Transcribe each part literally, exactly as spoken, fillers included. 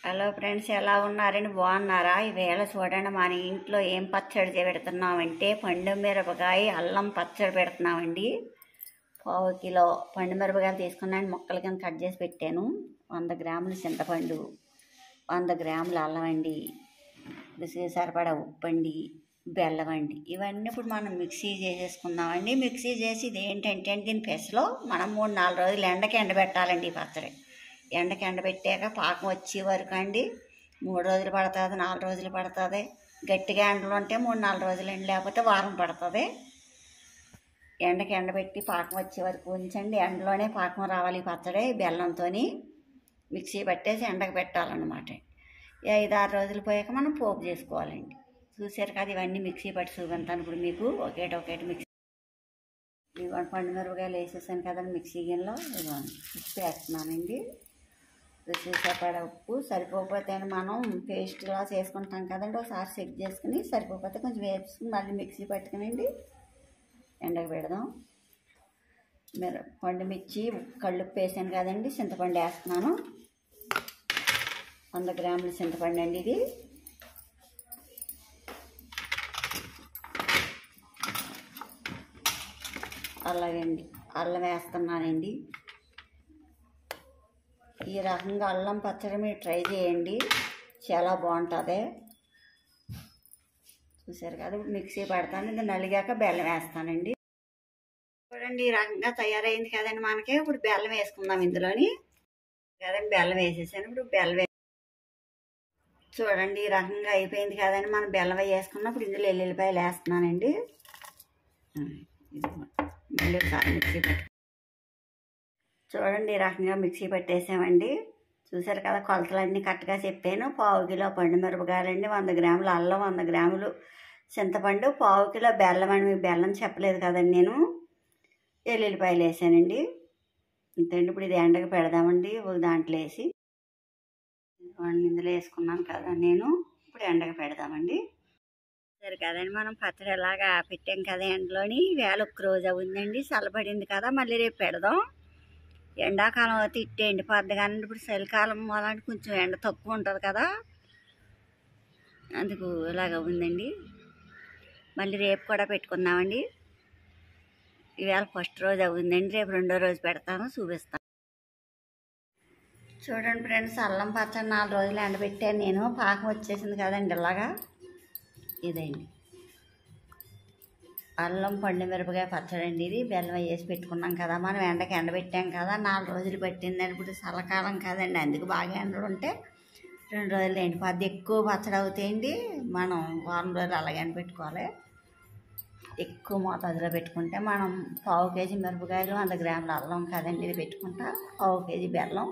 Hello friends, ఎలా ఉన్నారని బాగున్నారా? ఈవేళ చూడండి, మన ఇంట్లో ఏం పచ్చడి పెడుతున్నామంటే పండు మిరపకాయ అల్లం పచ్చడి పెడుతున్నామండి. పావు కిలో పండు మిరపకాయలు తీసుకున్నాను, ముక్కల కింద కట్ చేసి పెట్టాను. వంద గ్రాములు చింతపండు, వంద గ్రాములు అల్లం అండి, రుచికి సరిపడా ఉప్పు అండి, బెల్లం అండి. ఇవన్నీ ఇప్పుడు మనం మిక్సీ చేసేసుకుందామండి. మిక్సీ చేసి ఇది ఏంటంటే దీని పెసలో మనం మూడు నాలుగు రోజులు ఎండకి ఎండబెట్టాలండి. ఈ పచ్చడి ఎండకి ఎండబెట్టాక పాకం వచ్చే వరకు అండి మూడు రోజులు పడుతుంది, నాలుగు రోజులు పడుతుంది. గట్టిగా ఎండలు ఉంటే మూడు నాలుగు రోజులు ఎండ, లేకపోతే వారం పడుతుంది. ఎండకి ఎండబెట్టి పాకం వచ్చే వరకు ఉంచండి. ఎండలోనే పాకం రావాలి. ఈ పచ్చడి బెల్లంతో మిక్సీ పట్టేసి ఎండకు పెట్టాలన్నమాట. ఈ ఐదు ఆరు రోజులు పోయాక మనం పోపు చేసుకోవాలండి. చూసారు కదా, ఇవన్నీ మిక్సీ పట్టి చూపించాను ఇప్పుడు మీకు ఒకేటి ఒకేటి మిక్సీ. ఇదిగోండి పండు మిరపకాయలు వేసేసాను కదండి మిక్సీ గిన్నెలో. ఇదిగోండి ఉప్పు వేస్తున్నానండి, రుచి సరిపడా ఉప్పు. సరిపోకపోతే మనం పేస్ట్లా చేసుకుంటాం కదండి, ఒకసారి చెక్ చేసుకుని సరిపోకపోతే కొంచెం వేసుకుని మళ్ళీ మిక్సీ పట్టుకునండి ఎండకు పెడదాం. మీరు పండు మిర్చి కళ్ళుప్పు వేసాను కదండి, చింతపండు వేస్తున్నాను. వంద గ్రాముల చింతపండు అండి ఇది. అలాగండి అల్లం వేస్తున్నానండి. ఈ రకంగా అల్లం పచ్చడి మీరు ట్రై చేయండి, చాలా బాగుంటుంది. చూసారు కదా, ఇప్పుడు మిక్సీ పడతాను. ఇది నలిగాక బెల్లం వేస్తానండి. చూడండి, ఈ రకంగా తయారైంది కదండి మనకి. ఇప్పుడు బెల్లం వేసుకుందాం ఇందులోని. కదండి బెల్లం వేసేసాను. ఇప్పుడు బెల్లం చూడండి, ఈ రకంగా అయిపోయింది కదండి. మనం బెల్లం వేసుకున్నాం. ఇప్పుడు ఇందులో ఎల్లుల్లిపాయలు వేస్తున్నానండి. మళ్ళీ ఒకసారి మిక్సీ పట్టు. చూడండి, ఈ రకంగా మిక్సీ పట్టేసామండి. చూసారు కదా, కొలతలన్నీ కరెక్ట్గా చెప్పాను. పావు కిలో పండు మిరపకాయలండి, వంద గ్రాములు అల్లం, వంద గ్రాములు చింతపండు, పావు కిలో బెల్లం అండి. మీకు బెల్లం చెప్పలేదు కదండి నేను. ఎల్లుల్లిపాయలు వేసానండి. ఇంతండి. ఇప్పుడు ఇది ఎండకు పెడదామండి ఒక దాంట్లో వేసి. ఇందులో వేసుకున్నాను కదా నేను. ఇప్పుడు ఎండకు పెడదామండి. సరే కదండి, మనం పచ్చడి ఎలాగా పెట్టాం కదా ఎండలోని. వేళ ఒక్క రోజు అవుందండి, చల్లబడింది కదా. మళ్ళీ రేపు పెడదాం. ఎండాకాలం అయితే ఇట్టే ఎండిపోద్ది కానీ ఇప్పుడు చలికాలం అలాంటి కొంచెం ఎండ తక్కువ ఉంటుంది కదా, అందుకు ఇలాగ ఉందండి. మళ్ళీ రేపు కూడా పెట్టుకుందామండి. ఈవేళ ఫస్ట్ రోజు అవుందండి, రేపు రెండో రోజు పెడతాను, చూపిస్తాను. చూడండి ఫ్రెండ్స్, అల్లం పచ్చడి నాలుగు రోజులు ఎండబెట్టాను నేను. పాకం వచ్చేసింది కదండి ఇలాగా. ఇదండి అల్లం పండు మిరపకాయ పచ్చడి అండి ఇది. బెల్లం వేసి పెట్టుకున్నాం కదా, మనం ఎండకి ఎండబెట్టాం కదా, నాలుగు రోజులు పెట్టిందని. ఇప్పుడు చల్లకాలం కదండి, అందుకు బాగా ఎండలు ఉంటే రెండు రోజులు ఎండిపోద్ది. ఎక్కువ పచ్చడి అవుతాయండి, మనం వారం రోజులు అలాగే ఎండబెట్టుకోవాలి. ఎక్కువ మోతాదులో పెట్టుకుంటే మనం పావు కేజీ మిరపకాయలు, వంద గ్రాముల అల్లం కదండి ఇది పెట్టుకుంటా, పావు కేజీ బెల్లం.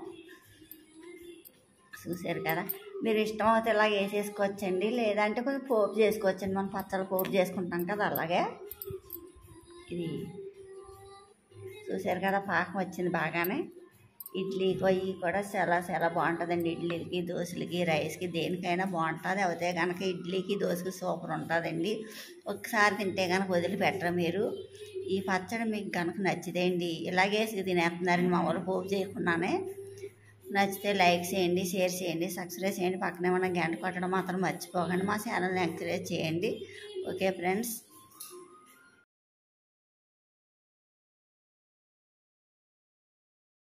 చూసారు కదా, మీరు ఇష్టం అవుతే ఇలా వేసేసుకోవచ్చండి, లేదంటే కొంచెం పోపు చేసుకోవచ్చండి. మనం పచ్చళ్ళు పోపు చేసుకుంటాం కదా అలాగే. ఇది చూసారు కదా, పాకం వచ్చింది బాగానే. ఇడ్లీ కొయ్యి కూడా చాలా చాలా బాగుంటుందండి. ఇడ్లీకి, దోశలకి, రైస్కి, దేనికైనా బాగుంటుంది. అయితే కనుక ఇడ్లీకి దోశకి సూపర్ ఉంటుందండి. ఒకసారి తింటే కనుక వదిలిపెట్టరు మీరు. ఈ పచ్చడి మీకు కనుక నచ్చితేండి ఇలాగేసి తినేస్తున్నారని మామూలు పోపు చేయకుండానే. నచ్చితే లైక్ చేయండి, షేర్ చేయండి, సబ్స్క్రైబ్ చేయండి. పక్కనే ఉన్న గంట కొట్టడం మాత్రం మర్చిపోకండి. మా ఛానల్ని ఎంకరేజ్ చేయండి. Okay friends.